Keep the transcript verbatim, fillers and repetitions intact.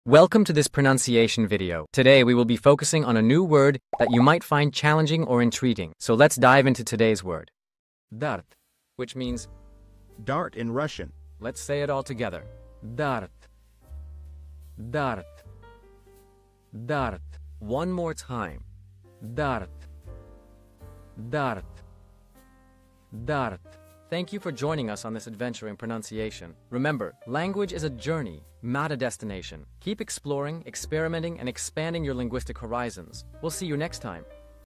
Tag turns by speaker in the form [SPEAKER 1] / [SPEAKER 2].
[SPEAKER 1] Welcome to this pronunciation video. Today we will be focusing on a new word that you might find challenging or intriguing. So let's dive into today's word. Дарт, which means
[SPEAKER 2] Dart in Russian.
[SPEAKER 1] let's say it all together. Дарт. Дарт. Дарт. One more time. Дарт. Дарт. Дарт. Thank you for joining us on this adventure in pronunciation. Remember, language is a journey, not a destination. Keep exploring, experimenting, and expanding your linguistic horizons. We'll see you next time.